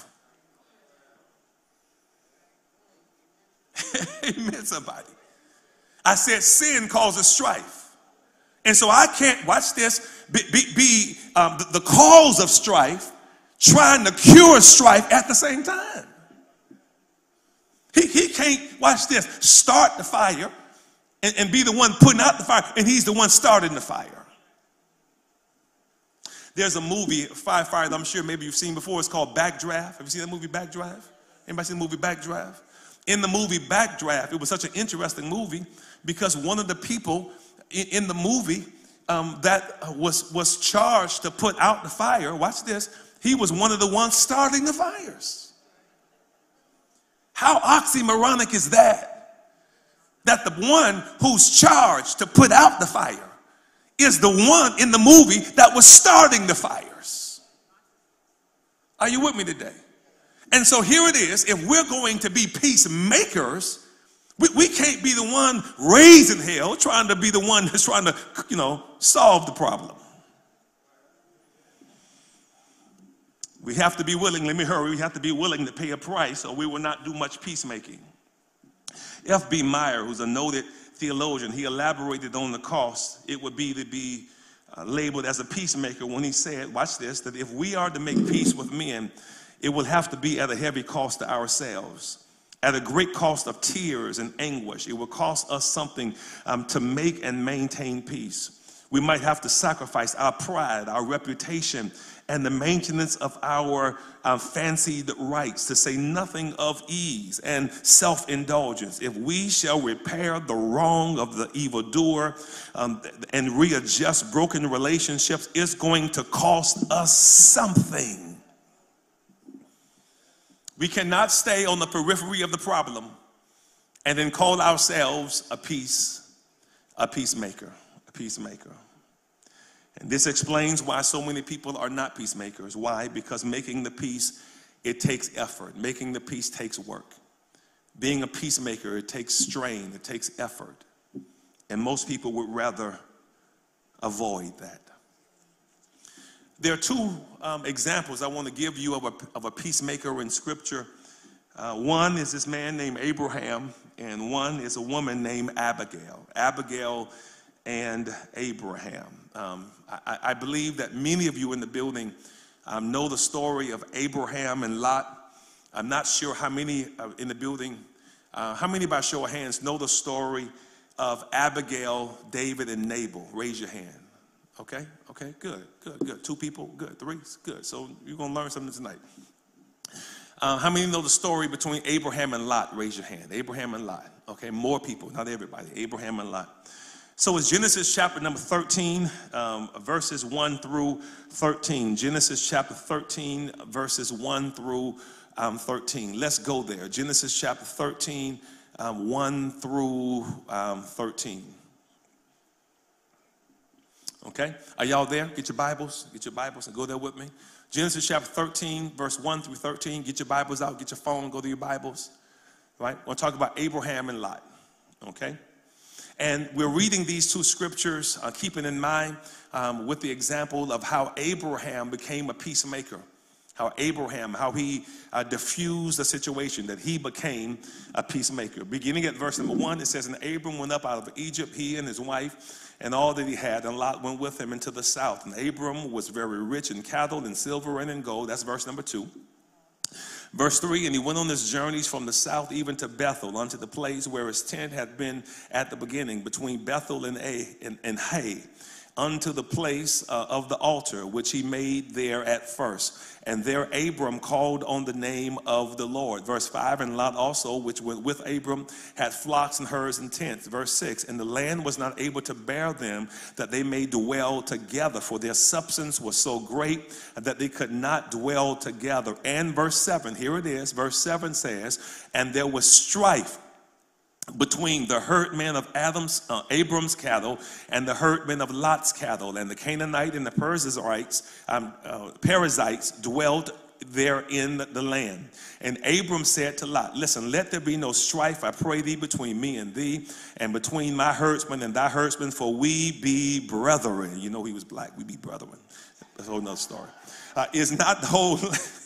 Amen, somebody. I said sin causes strife. And so I can't, watch this, be, be, be um, the, the cause of strife, trying to cure strife at the same time. He, he can't, watch this, start the fire and, and be the one putting out the fire, and he's the one starting the fire. There's a movie, firefighter, I'm sure maybe you've seen before. It's called Backdraft. Have you seen that movie, Backdraft? Anybody seen the movie Backdraft? In the movie Backdraft, it was such an interesting movie because one of the people in, in the movie um, that was, was charged to put out the fire, watch this, he was one of the ones starting the fires. How oxymoronic is that? That the one who's charged to put out the fire is the one in the movie that was starting the fires. Are you with me today? And so here it is. If we're going to be peacemakers, we, we can't be the one raising hell, trying to be the one that's trying to, you know, solve the problem. We have to be willing, let me hurry, we have to be willing to pay a price or we will not do much peacemaking. F B Meyer, who's a noted theologian, he elaborated on the cost it would be to be uh, labeled as a peacemaker when he said, watch this, that if we are to make peace with men, it will have to be at a heavy cost to ourselves, at a great cost of tears and anguish. It will cost us something um, to make and maintain peace. We might have to sacrifice our pride, our reputation, and the maintenance of our uh, fancied rights, to say nothing of ease and self-indulgence, if we shall repair the wrong of the evildoer um, and readjust broken relationships. It's going to cost us something. We cannot stay on the periphery of the problem and then call ourselves a peace, a peacemaker, a peacemaker. And this explains why so many people are not peacemakers. Why? Because making the peace, it takes effort. Making the peace takes work. Being a peacemaker, it takes strain, it takes effort. And most people would rather avoid that. There are two um, examples I want to give you of a, of a peacemaker in Scripture. Uh, one is this man named Abraham, and one is a woman named Abigail. Abigail and Abraham. Um, I, I believe that many of you in the building um, know the story of Abraham and Lot. I'm not sure how many uh, in the building, uh, how many by show of hands know the story of Abigail, David, and Nabal? Raise your hand. Okay, okay, good, good, good. Two people, good. Three, good. So you're going to learn something tonight. Uh, how many know the story between Abraham and Lot? Raise your hand. Abraham and Lot. Okay, more people, not everybody. Abraham and Lot. So it's Genesis chapter number thirteen, um, verses one through thirteen. Genesis chapter thirteen, verses one through um, thirteen. Let's go there. Genesis chapter thirteen, um, one through um, thirteen. Okay, are y'all there? Get your Bibles, get your Bibles and go there with me. Genesis chapter thirteen, verse one through thirteen. Get your Bibles out, get your phone, go to your Bibles. Right, we'll talk about Abraham and Lot. Okay. And we're reading these two scriptures, uh, keeping in mind um, with the example of how Abraham became a peacemaker, how Abraham, how he uh, diffused the situation, that he became a peacemaker. Beginning at verse number one, it says, and Abram went up out of Egypt, he and his wife, and all that he had, and Lot went with him into the south. And Abram was very rich in cattle and silver and in gold. That's verse number two. Verse three, and he went on his journeys from the south even to Bethel, unto the place where his tent had been at the beginning, between Bethel and, A, and, and Hay, unto the place uh, of the altar, which he made there at first. And there Abram called on the name of the Lord. Verse five, and Lot also, which went with Abram, had flocks and herds and tents. Verse six, and the land was not able to bear them, that they may dwell together, for their substance was so great that they could not dwell together. And verse seven, here it is, verse seven says, and there was strife between the herdmen of Adam's, uh, Abram's cattle and the herdmen of Lot's cattle. And the Canaanite and the Perizzites, um, uh, Perizzites dwelled there in the land. And Abram said to Lot, listen, let there be no strife, I pray thee, between me and thee, and between my herdsmen and thy herdsmen, for we be brethren. You know he was black. We be brethren. That's a whole nother story. Uh, is not the whole...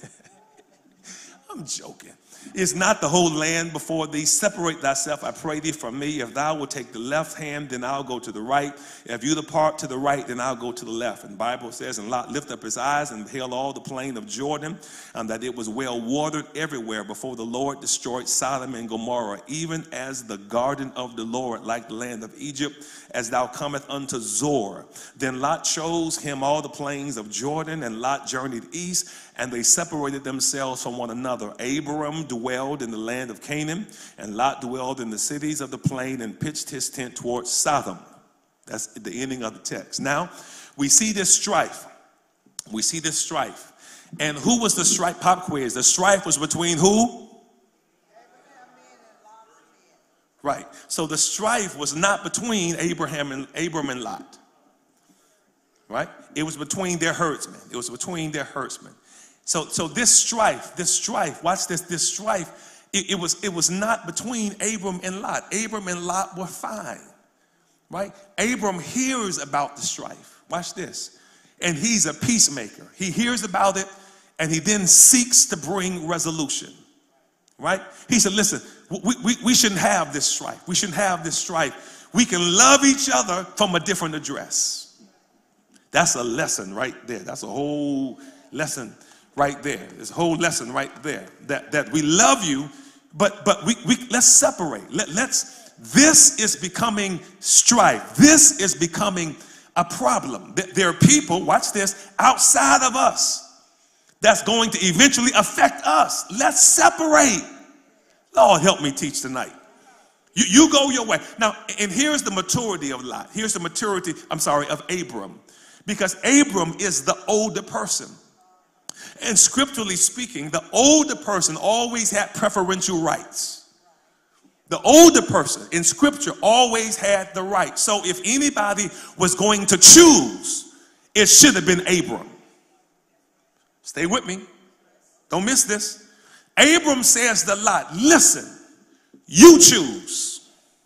I'm joking. Is not the whole land before thee? Separate thyself, I pray thee, from me. If thou wilt take the left hand, then I'll go to the right. If you depart to the right, then I'll go to the left. And the Bible says, and Lot lifted up his eyes and beheld all the plain of Jordan, and that it was well watered everywhere before the Lord destroyed Sodom and Gomorrah, even as the garden of the Lord, like the land of Egypt, as thou cometh unto Zor. Then Lot chose him all the plains of Jordan, and Lot journeyed east, and they separated themselves from one another. Abram dwelled in the land of Canaan, and Lot dwelled in the cities of the plain and pitched his tent towards Sodom. That's the ending of the text. Now, we see this strife. We see this strife. And who was the strife? Pop quiz. The strife was between who? Right. So the strife was not between Abraham and Abram and Lot. Right? It was between their herdsmen. It was between their herdsmen. So, so this strife, this strife, watch this, this strife, it, it was it was not between Abram and Lot. Abram and Lot were fine, right? Abram hears about the strife. Watch this. And he's a peacemaker. He hears about it, and he then seeks to bring resolution, right? He said, listen, we, we, we shouldn't have this strife. We shouldn't have this strife. We can love each other from a different address. That's a lesson right there. That's a whole lesson right there. There's a whole lesson right there. That, that we love you, but but we, we let's separate. Let, let's this is becoming strife. This is becoming a problem. There are people, watch this, outside of us that's going to eventually affect us. Let's separate. Lord, help me teach tonight. You, you go your way. Now, and here's the maturity of Lot. Here's the maturity, I'm sorry, of Abram. Because Abram is the older person. And scripturally speaking, the older person always had preferential rights. The older person in scripture always had the right. So if anybody was going to choose, it should have been Abram. Stay with me. Don't miss this. Abram says to Lot, listen, you choose.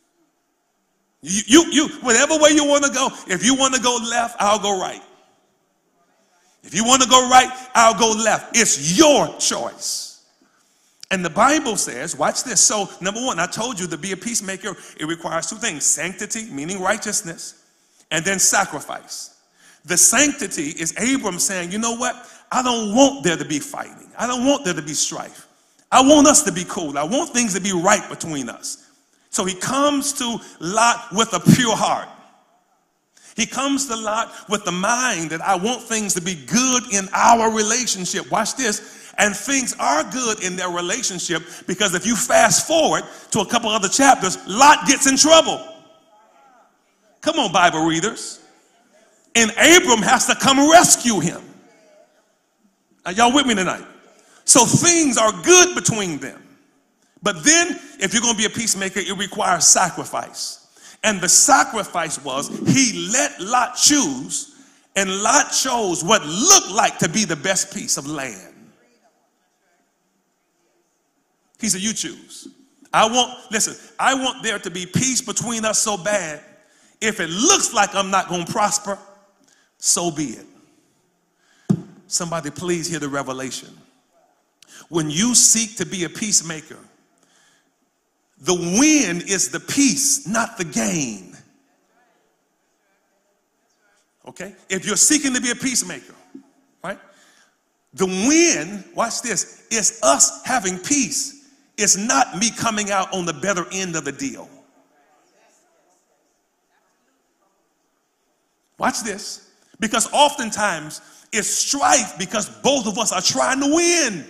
You, you, you, whatever way you want to go. If you want to go left, I'll go right. If you want to go right, I'll go left. It's your choice. And the Bible says, watch this. So, number one, I told you to be a peacemaker, it requires two things. Sanctity, meaning righteousness, and then sacrifice. The sanctity is Abram saying, you know what? I don't want there to be fighting. I don't want there to be strife. I want us to be cool. I want things to be right between us. So he comes to Lot with a pure heart. He comes to Lot with the mind that I want things to be good in our relationship. Watch this. And things are good in their relationship, because if you fast forward to a couple other chapters, Lot gets in trouble. Come on, Bible readers. And Abram has to come rescue him. Are y'all with me tonight? So things are good between them. But then, if you're going to be a peacemaker, it requires sacrifice. And the sacrifice was he let Lot choose, and Lot chose what looked like to be the best piece of land. He said, you choose. I want, listen, I want there to be peace between us so bad. If it looks like I'm not going to prosper, so be it. Somebody please hear the revelation. When you seek to be a peacemaker, the win is the peace, not the gain. Okay? If you're seeking to be a peacemaker, right? The win, watch this, is us having peace. It's not me coming out on the better end of the deal. Watch this. Because oftentimes it's strife because both of us are trying to win.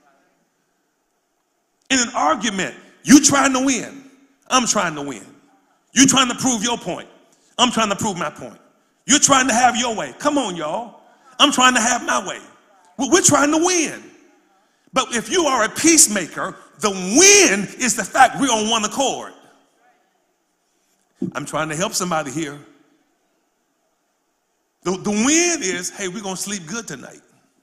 In an argument, you trying to win. I'm trying to win. You trying to prove your point. I'm trying to prove my point. You're trying to have your way. Come on, y'all. I'm trying to have my way. Well, we're trying to win. But if you are a peacemaker, the win is the fact we're on one accord. I'm trying to help somebody here. The, the win is, hey, we're going to sleep good tonight.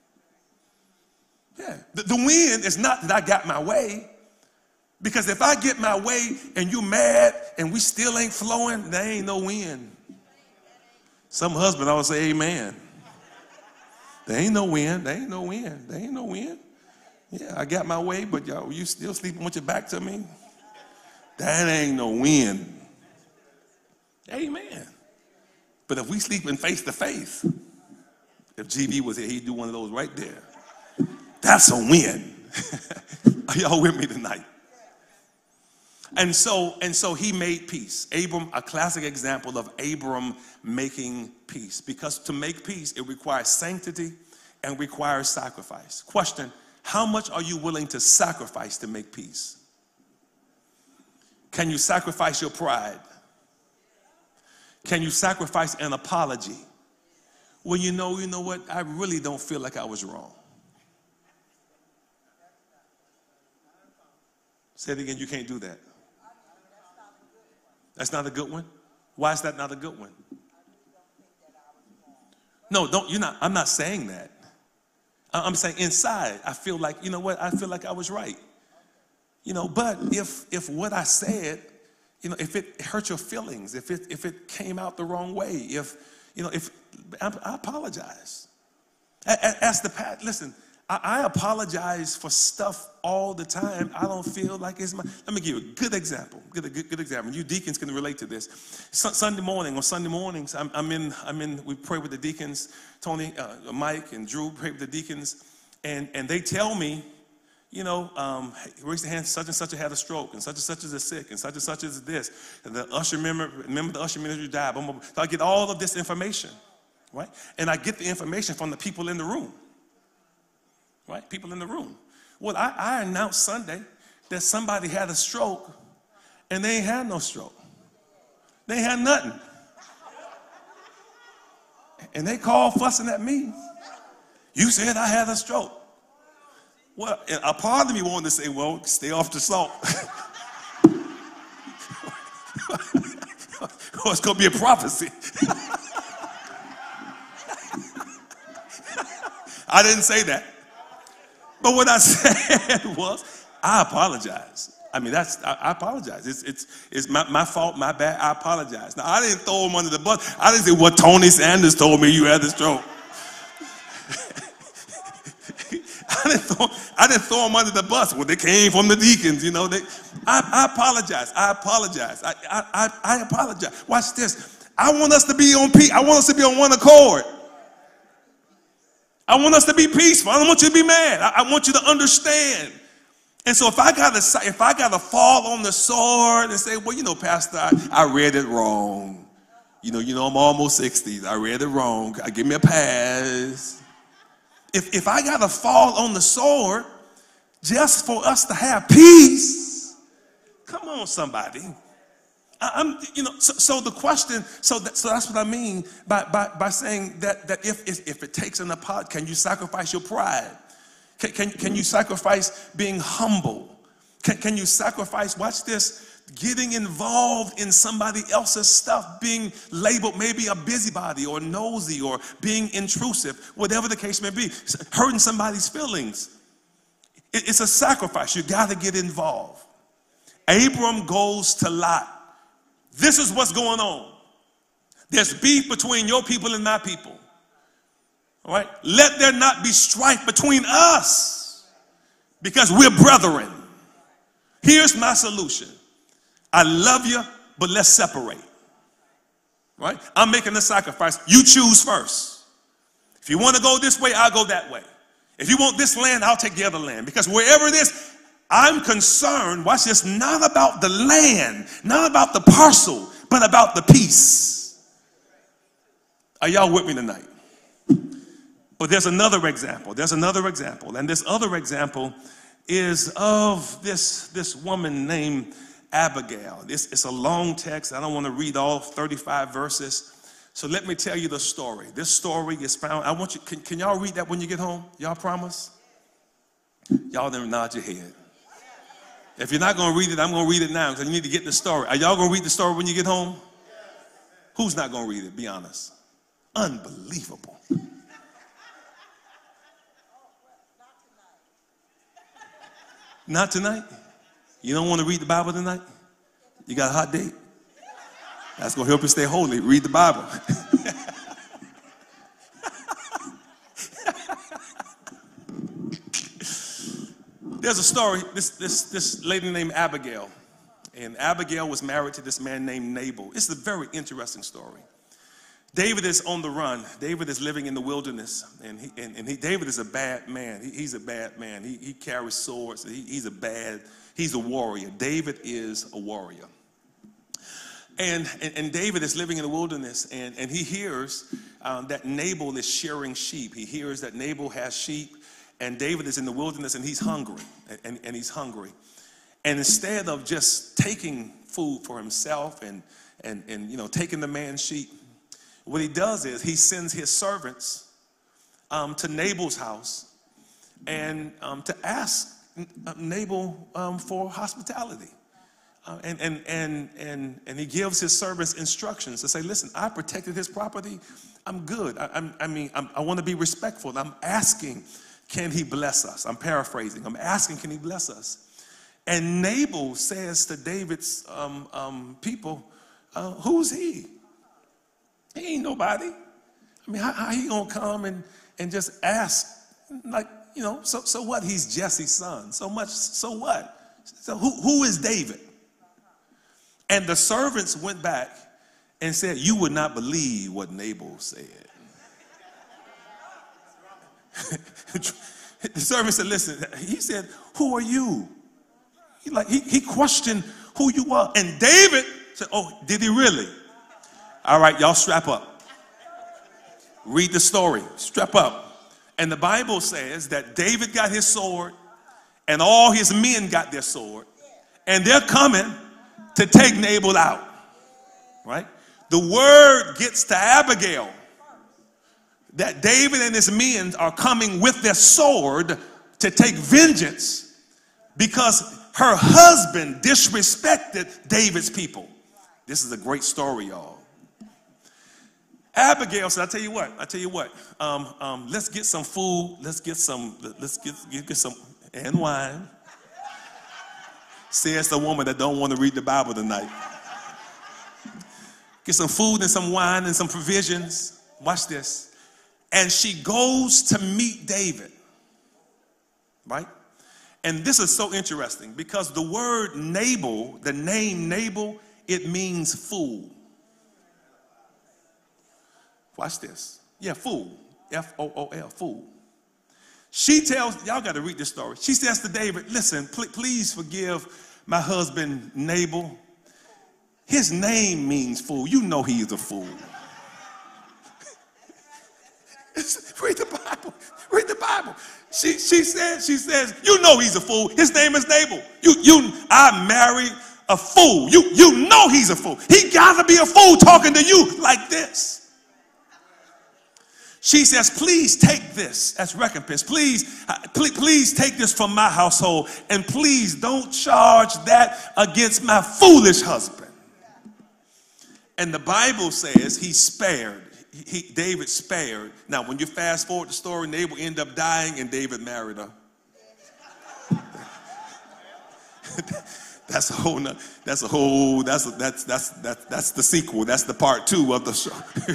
Yeah. The, the win is not that I got my way. Because if I get my way and you mad and we still ain't flowing, there ain't no win. Some husband always say amen. There ain't no win. There ain't no win. There ain't no win. Yeah, I got my way, but y'all, you still sleeping with your back to me? That ain't no win. Amen. But if we sleeping face to face, if G B was here, he'd do one of those right there. That's a win. Are y'all with me tonight? And so, and so he made peace. Abram, a classic example of Abram making peace. Because to make peace, it requires sanctity and requires sacrifice. Question, how much are you willing to sacrifice to make peace? Can you sacrifice your pride? Can you sacrifice an apology? Well, you know, you know what? I really don't feel like I was wrong. Say it again, you can't do that. That's not a good one? Why is that not a good one? No, don't, you're not, I'm not saying that. I'm saying inside, I feel like, you know what, I feel like I was right. You know, but if if what I said, you know, if it hurt your feelings, if it if it came out the wrong way, if, you know, if, I, I apologize. Ask the Pat, listen, I, I apologize for stuff all the time. I don't feel like it's my, let me give you a good example, good, good, good example. You deacons can relate to this. Su- Sunday morning, on Sunday mornings, I'm, I'm in, I'm in, we pray with the deacons, Tony, uh, Mike and Drew pray with the deacons, and, and they tell me, you know, um, hey, raise your hand, such and such had a stroke, and such and such is sick, and such and such is this, and the usher member, remember the usher ministry died. So I get all of this information, right? And I get the information from the people in the room, right? People in the room. Well, I, I announced Sunday that somebody had a stroke, and they ain't had no stroke. They ain't had nothing. And they called fussing at me. You said I had a stroke. Well, a part of me wanted to say, well, stay off the salt. Or it's going to be a prophecy. I didn't say that. But what I said was, I apologize. I mean, that's, I, I apologize. It's, it's, it's my, my fault, my bad. I apologize. Now, I didn't throw him under the bus. I didn't say, well, Tony Sanders told me you had the stroke. I didn't throw, I didn't throw them under the bus. Well, they came from the deacons, you know. They, I, I apologize. I apologize. I, I, I, I apologize. Watch this. I want us to be on peace. I want us to be on one accord. I want us to be peaceful. I don't want you to be mad. I, I want you to understand. And so if I gotta, if I gotta fall on the sword and say, well, you know, Pastor, I, I read it wrong. You know, you know, I'm almost sixty. I read it wrong. Give me a pass. If, if I got to fall on the sword just for us to have peace, come on, somebody. I, I'm, you know, so, so the question, so, that, so that's what I mean by, by, by saying that, that if, if it takes an apology, can you sacrifice your pride? Can, can, can you sacrifice being humble? Can, can you sacrifice, watch this, getting involved in somebody else's stuff, being labeled maybe a busybody or nosy or being intrusive, whatever the case may be, hurting somebody's feelings. It, it's a sacrifice. You got to get involved. Abram goes to Lot. This is what's going on. There's beef between your people and my people. All right? Let there not be strife between us because we're brethren. Here's my solution. I love you, but let's separate. Right? I'm making a sacrifice. You choose first. If you want to go this way, I'll go that way. If you want this land, I'll take the other land. Because wherever it is, I'm concerned, watch this, not about the land, not about the parcel, but about the peace. Are y'all with me tonight? But there's another example. There's another example. And this other example is of this, this woman named Abigail. This, it's a long text. I don't want to read all thirty-five verses. So let me tell you the story. This story is found. I want you, can, can y'all read that when you get home? Y'all promise? Y'all then nod your head. If you're not going to read it, I'm going to read it now because you need to get the story. Are y'all going to read the story when you get home? Who's not going to read it? Be honest. Unbelievable. Not tonight? You don't want to read the Bible tonight? You got a hot date? That's going to help you stay holy. Read the Bible. There's a story, this, this, this lady named Abigail. And Abigail was married to this man named Nabal. It's a very interesting story. David is on the run. David is living in the wilderness. And, he, and, and he, David is a bad man. He, he's a bad man. He, he carries swords. He, he's a bad, he's a warrior. David is a warrior. And, and, and David is living in the wilderness, and, and he hears um, that Nabal is shearing sheep. He hears that Nabal has sheep, and David is in the wilderness, and he's hungry, and, and he's hungry. And instead of just taking food for himself and, and, and you know, taking the man's sheep, what he does is he sends his servants um, to Nabal's house and um, to ask Nabal um, for hospitality. Uh, and, and, and, and, and he gives his servants instructions to say, listen, I protected his property. I'm good. I, I'm, I mean, I'm, I want to be respectful. I'm asking, can he bless us? I'm paraphrasing. I'm asking, can he bless us? And Nabal says to David's um, um, people, uh, who's he? He ain't nobody. I mean, how, how he going to come and, and just ask, like, you know, so, so what? He's Jesse's son. So much, so what? So who, who is David? And the servants went back and said, you would not believe what Nabal said. The servant said, listen, he said, who are you? He, like, he, he questioned who you are. And David said, oh, did he really? All right, y'all strap up. Read the story. Strap up. And the Bible says that David got his sword and all his men got their sword. And they're coming to take Nabal out, right? The word gets to Abigail that David and his men are coming with their sword to take vengeance because her husband disrespected David's people. This is a great story, y'all. Abigail said, I tell you what, I tell you what, um, um, let's get some food, let's get some, let's get, get some, and wine. Says the woman that don't want to read the Bible tonight. Get some food and some wine and some provisions. Watch this. And she goes to meet David. Right? And this is so interesting because the word Nabal, the name Nabal, it means fool. Watch this. Yeah, fool. F O O L, fool. She tells, y'all got to read this story. She says to David, listen, pl- please forgive my husband Nabal. His name means fool. You know he's a fool. Read the Bible. Read the Bible. She, she says, she says, you know he's a fool. His name is Nabal. You, you, I married a fool. You, you know he's a fool. He got to be a fool talking to you like this. She says, please take this as recompense. Please, please, please take this from my household. And please don't charge that against my foolish husband. And the Bible says he spared. He, David spared. Now, when you fast forward the story, Nabal ended up dying and David married her. That's a whole, nother, that's a whole, that's, a, that's, that's, that's, that's the sequel. That's the part two of the show.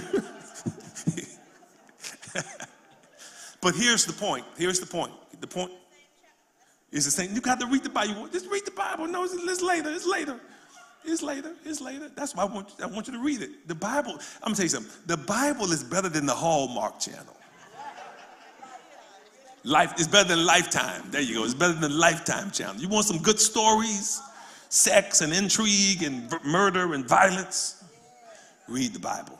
But here's the point. Here's the point. The point is the same. You got to read the Bible. Just read the Bible. No, it's, it's later. It's later. It's later. It's later. That's why I want, I want you to read it. The Bible, I'm going to tell you something. The Bible is better than the Hallmark Channel. Life is better than Lifetime. There you go. It's better than Lifetime channel. You want some good stories, sex and intrigue and murder and violence? Read the Bible.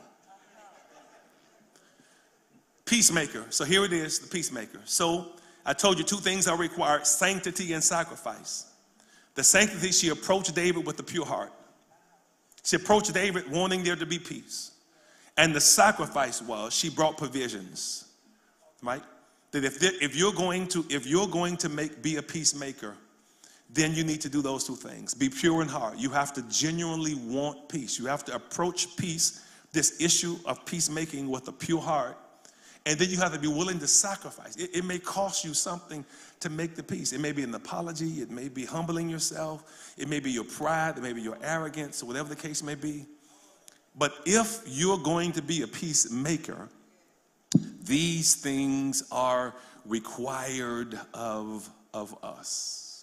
Peacemaker. So here it is, the peacemaker. So I told you two things are required: sanctity and sacrifice. The sanctity, she approached David with a pure heart. She approached David wanting there to be peace. And the sacrifice was she brought provisions, right? That if, there, if you're going to if you're going to make be a peacemaker, then you need to do those two things. Be pure in heart. You have to genuinely want peace. You have to approach peace, this issue of peacemaking, with a pure heart. And then you have to be willing to sacrifice. It, it may cost you something to make the peace. It may be an apology. It may be humbling yourself. It may be your pride. It may be your arrogance, or whatever the case may be. But if you're going to be a peacemaker, these things are required of, of us.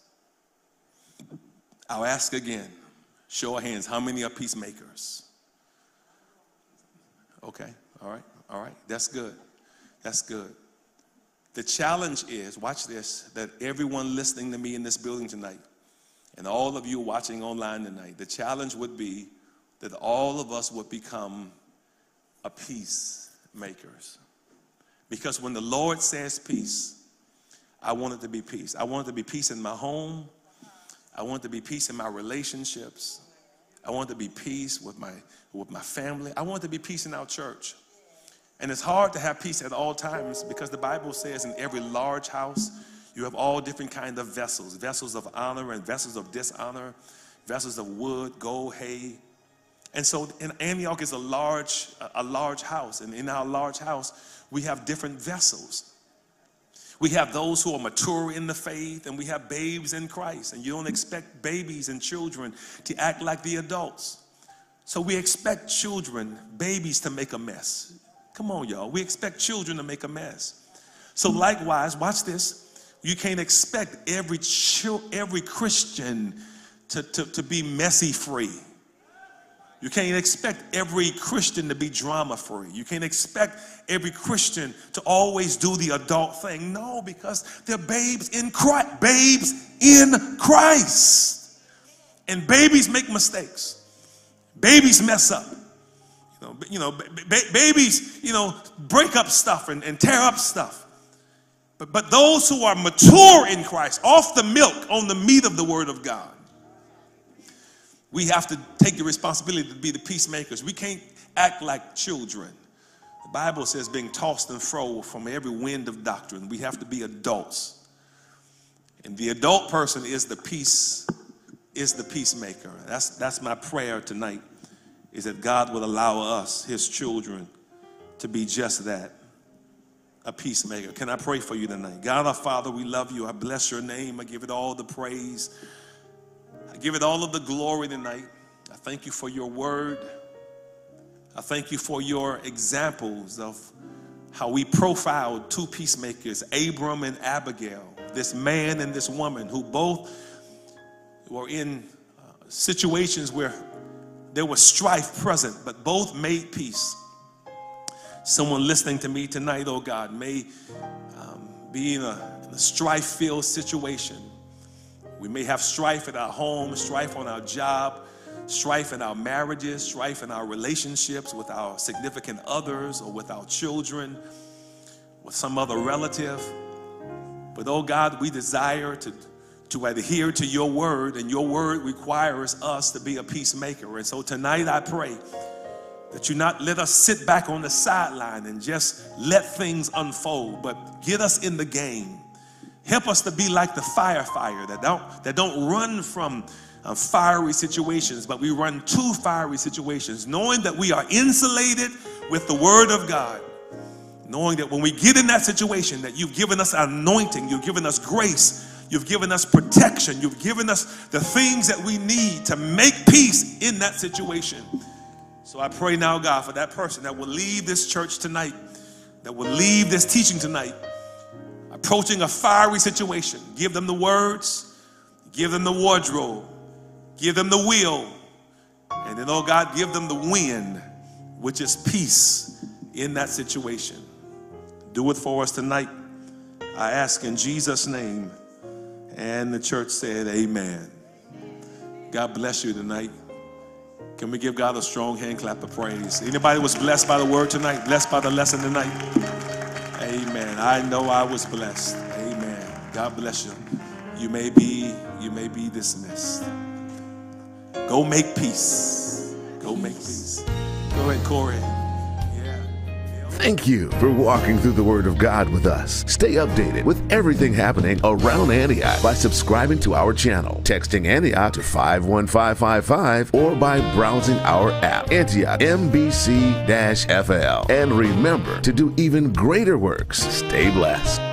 I'll ask again. Show of hands. How many are peacemakers? Okay. All right. All right. That's good. That's good. The challenge is, watch this, that everyone listening to me in this building tonight, and all of you watching online tonight, the challenge would be that all of us would become a peacemakers. Because when the Lord says peace, I want it to be peace. I want it to be peace in my home. I want it to be peace in my relationships. I want it to be peace with my, with my family. I want it to be peace in our church. And it's hard to have peace at all times, because the Bible says in every large house, you have all different kinds of vessels, vessels of honor and vessels of dishonor, vessels of wood, gold, hay. And so in Antioch is a large, a large house. And in our large house, we have different vessels. We have those who are mature in the faith, and we have babes in Christ. And you don't expect babies and children to act like the adults. So we expect children, babies, to make a mess. Come on, y'all. We expect children to make a mess. So likewise, watch this. You can't expect every every Christian to, to, to be messy free. You can't expect every Christian to be drama free. You can't expect every Christian to always do the adult thing. No, because they're babes in Christ. Babes in Christ. And babies make mistakes. Babies mess up. You know, ba babies, you know, break up stuff and, and tear up stuff. But, but those who are mature in Christ, off the milk, on the meat of the Word of God, we have to take the responsibility to be the peacemakers. We can't act like children. The Bible says being tossed and fro from every wind of doctrine. We have to be adults. And the adult person is the peace, is the peacemaker. That's, that's my prayer tonight, is that God will allow us, his children, to be just that, a peacemaker. Can I pray for you tonight? God our Father, we love you. I bless your name. I give it all the praise. I give it all of the glory tonight. I thank you for your word. I thank you for your examples of how we profiled two peacemakers, Abram and Abigail, this man and this woman who both were in uh, situations where there was strife present, but both made peace. Someone listening to me tonight, oh God, may um, be in a, in a strife-filled situation. We may have strife at our home, strife on our job, strife in our marriages, strife in our relationships with our significant others or with our children, with some other relative. But oh God, we desire to to adhere to your word, and your word requires us to be a peacemaker. And so tonight I pray that you not let us sit back on the sideline and just let things unfold, but get us in the game. Help us to be like the firefighter that don't, that don't run from uh, fiery situations, but we run to fiery situations, knowing that we are insulated with the word of God, knowing that when we get in that situation, that you've given us anointing, you've given us grace, you've given us protection, you've given us the things that we need to make peace in that situation. So I pray now, God, for that person that will leave this church tonight, that will leave this teaching tonight, approaching a fiery situation. Give them the words, give them the wardrobe, give them the will, and then, oh God, give them the wind, which is peace in that situation. Do it for us tonight. I ask in Jesus' name. And the church said, amen. God bless you tonight. Can we give God a strong hand clap of praise? Anybody was blessed by the word tonight? Blessed by the lesson tonight? Amen. I know I was blessed. Amen. God bless you. You may be, you may be dismissed. Go make peace. Go make peace. Go ahead, Corey. Thank you for walking through the Word of God with us. Stay updated with everything happening around Antioch by subscribing to our channel, texting Antioch to five one five five five, or by browsing our app, Antioch M B C F L. And remember to do even greater works. Stay blessed.